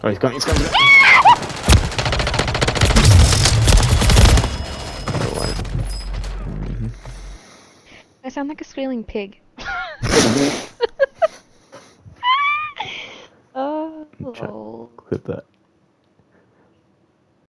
Oh, he's coming, he's coming. I sound like a squealing pig. Oh. Clip that.